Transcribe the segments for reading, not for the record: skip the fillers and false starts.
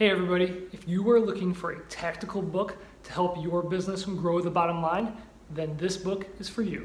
Hey everybody, if you are looking for a tactical book to help your business grow the bottom line, then this book is for you.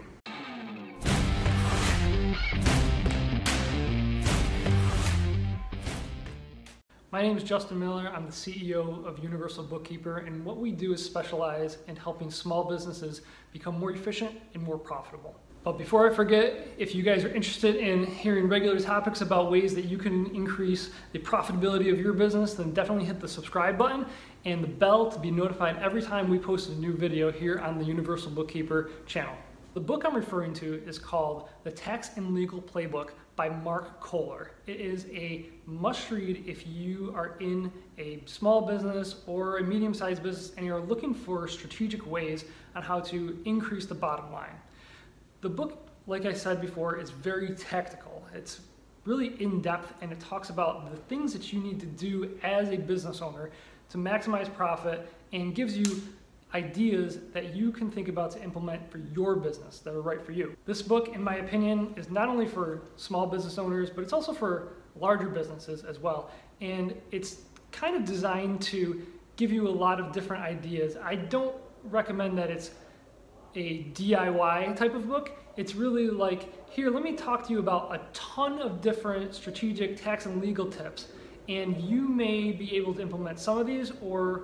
My name is Justin Miller. I'm the CEO of Universal Bookkeeper, and what we do is specialize in helping small businesses become more efficient and more profitable. But before I forget, if you guys are interested in hearing regular topics about ways that you can increase the profitability of your business, then definitely hit the subscribe button and the bell to be notified every time we post a new video here on the Universal Bookkeeper channel. The book I'm referring to is called The Tax and Legal PlayBook by Mark Kohler. It is a must-read if you are in a small business or a medium-sized business and you're looking for strategic ways on how to increase the bottom line. The book, like I said before, is very tactical. It's really in-depth, and it talks about the things that you need to do as a business owner to maximize profit, and gives you ideas that you can think about to implement for your business that are right for you. This book, in my opinion, is not only for small business owners, but it's also for larger businesses as well. And it's kind of designed to give you a lot of different ideas. I don't recommend that it's a DIY type of book. It's really like, here, let me talk to you about a ton of different strategic tax and legal tips, and you may be able to implement some of these or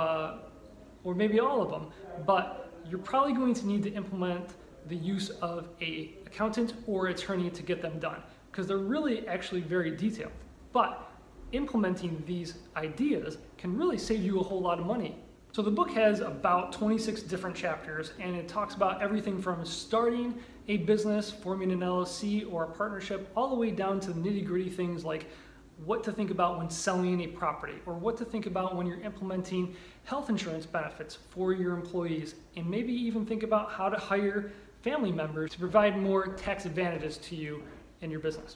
maybe all of them, but you're probably going to need to implement the use of an accountant or attorney to get them done, because they're really actually very detailed. But implementing these ideas can really save you a whole lot of money. So the book has about 26 different chapters, and it talks about everything from starting a business, forming an LLC or a partnership, all the way down to the nitty-gritty things like what to think about when selling a property, or what to think about when you're implementing health insurance benefits for your employees, and maybe even think about how to hire family members to provide more tax advantages to you in your business.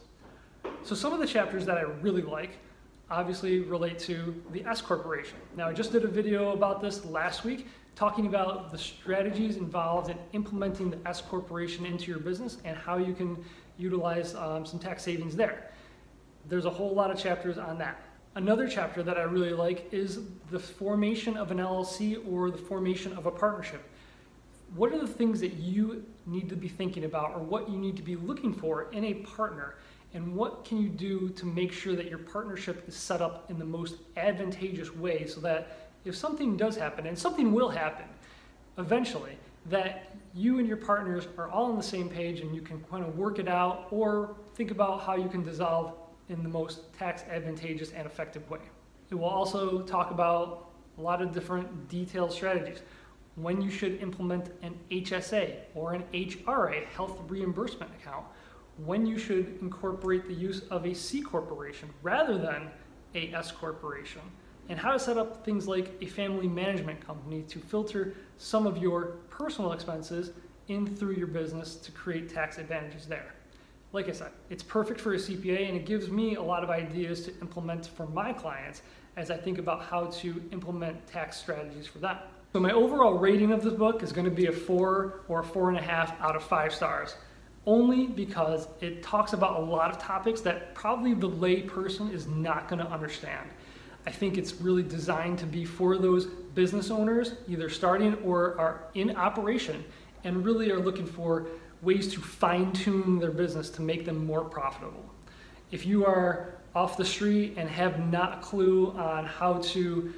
So some of the chapters that I really like obviously relate to the S Corporation. Now, I just did a video about this last week, talking about the strategies involved in implementing the S Corporation into your business and how you can utilize some tax savings there. There's a whole lot of chapters on that. Another chapter that I really like is the formation of an LLC or the formation of a partnership. What are the things that you need to be thinking about, or what you need to be looking for in a partner? And what can you do to make sure that your partnership is set up in the most advantageous way, so that if something does happen, and something will happen eventually, that you and your partners are all on the same page and you can kind of work it out, or think about how you can dissolve in the most tax advantageous and effective way. It will also talk about a lot of different detailed strategies. When you should implement an HSA or an HRA, health reimbursement account. When you should incorporate the use of a C corporation rather than a S corporation, and how to set up things like a family management company to filter some of your personal expenses in through your business to create tax advantages there. Like I said, it's perfect for a CPA, and it gives me a lot of ideas to implement for my clients as I think about how to implement tax strategies for them. So my overall rating of this book is going to be a 4 or a 4.5 out of 5 stars. Only because it talks about a lot of topics that probably the lay person is not going to understand. I think it's really designed to be for those business owners, either starting or are in operation, and really are looking for ways to fine-tune their business to make them more profitable. If you are off the street and have not a clue on how to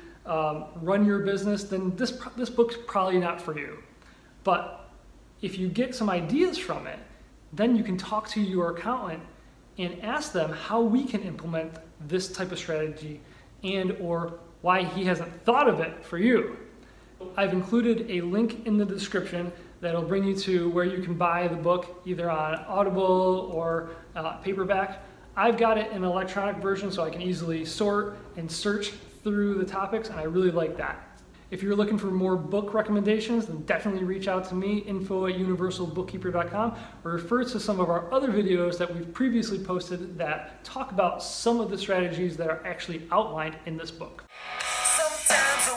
run your business, then this book's probably not for you. But if you get some ideas from it, then you can talk to your accountant and ask them how we can implement this type of strategy, and or why he hasn't thought of it for you. I've included a link in the description that'll bring you to where you can buy the book, either on Audible or paperback. I've got it in an electronic version so I can easily sort and search through the topics, and I really like that. If you're looking for more book recommendations, then definitely reach out to me, info@universalbookkeeper.com, or refer to some of our other videos that we've previously posted that talk about some of the strategies that are actually outlined in this book. Sometimes